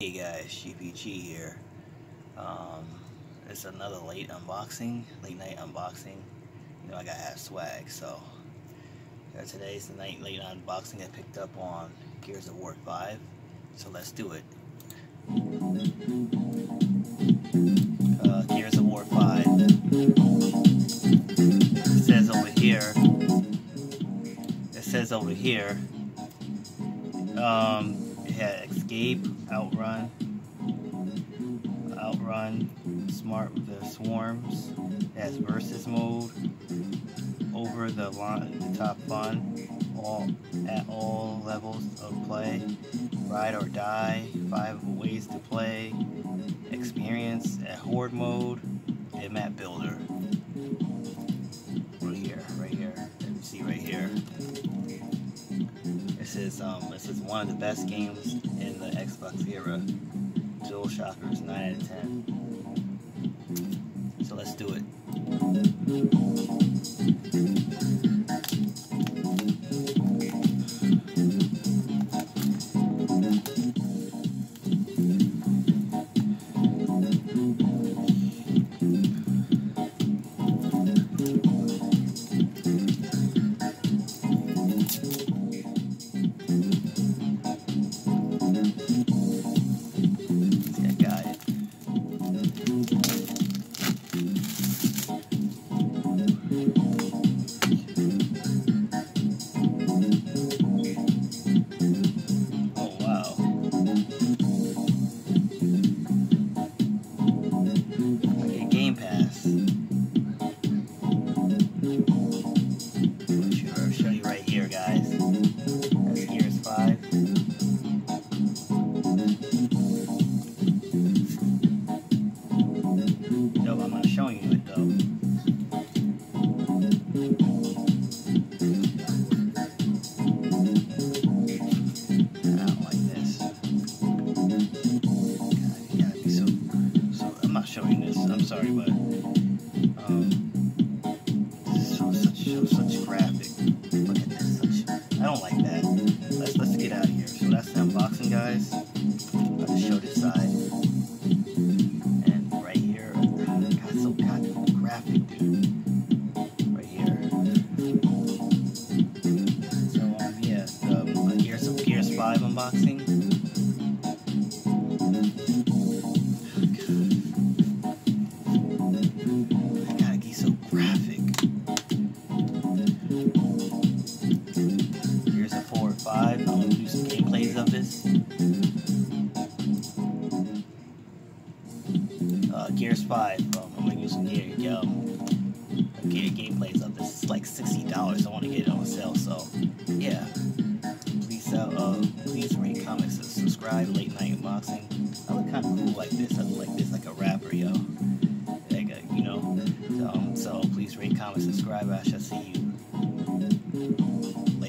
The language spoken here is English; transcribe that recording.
Hey guys, GPG here. It's another late night unboxing. You know I gotta have swag, so today's the late night unboxing I picked up on Gears of War 5. So let's do it. Gears of War 5. It says over here. It had Escape, Outrun, Smart with the Swarms. It has Versus mode, Over the Top Fun, at all levels of play, Ride or Die, 5 ways to play, Experience at Horde mode, and Map Builder. Right here. Let me see right here. This is one of the best games in the Xbox era. DualShockers, 9 out of 10. So let's do it. Game Pass. I'll show you right here, guys. That's Gears 5. No, I'm not showing you it though. I don't like this. God, you gotta be so. I'm not showing this. I'm sorry, but this is such graphic. Look at this. I don't like that. Let's get out of here. So that's the unboxing, guys. I'll just show this side. And right here, God, so goddamn graphic, dude. Right here. So yeah, Gears 5 unboxing. Graphic. Here's a 4 or 5. I'm going to do some gameplays of this. Gears 5. I'm going to use some gameplays of this. It's like $60. I want to get it on sale. So yeah, please rate, comment, subscribe. Late night unboxing. I look kind of cool like this. I look like this, like a rapper, yo. So please rate, comment, subscribe. I shall see you.